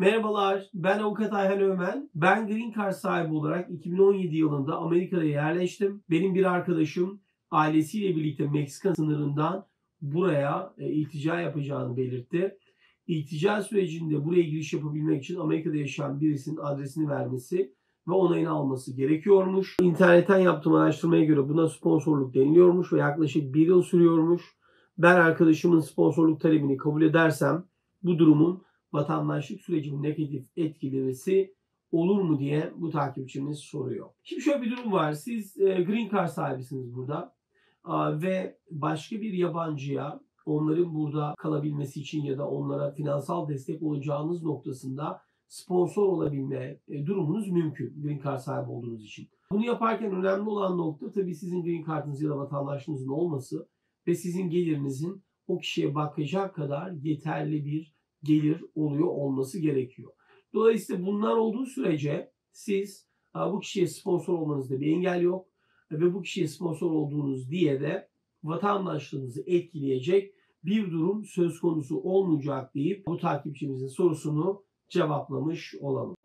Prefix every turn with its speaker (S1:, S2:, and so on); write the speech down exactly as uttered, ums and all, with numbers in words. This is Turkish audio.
S1: Merhabalar, ben Avukat Ayhan Ömen. Ben Green Card sahibi olarak iki bin on yedi yılında Amerika'ya yerleştim. Benim bir arkadaşım ailesiyle birlikte Meksika sınırından buraya e, iltica yapacağını belirtti. İltica sürecinde buraya giriş yapabilmek için Amerika'da yaşayan birisinin adresini vermesi ve onayını alması gerekiyormuş. İnternetten yaptığım araştırmaya göre buna sponsorluk deniliyormuş ve yaklaşık bir yıl sürüyormuş. Ben arkadaşımın sponsorluk talebini kabul edersem bu durumun vatandaşlık sürecinin negatif etkilemesi olur mu diye bu takipçimiz soruyor. Şimdi şöyle bir durum var. Siz e, Green Card sahibisiniz burada Aa, ve başka bir yabancıya onların burada kalabilmesi için ya da onlara finansal destek olacağınız noktasında sponsor olabilme e, durumunuz mümkün Green Card sahibi olduğunuz için. Bunu yaparken önemli olan nokta tabii sizin Green Card'ınız ya da vatandaşlığınızın olması ve sizin gelirinizin o kişiye bakacak kadar yeterli bir gelir oluyor olması gerekiyor. Dolayısıyla bunlar olduğu sürece siz bu kişiye sponsor olmanızda bir engel yok ve bu kişiye sponsor olduğunuz diye de vatandaşlığınızı etkileyecek bir durum söz konusu olmayacak deyip bu takipçimizin sorusunu cevaplamış olalım.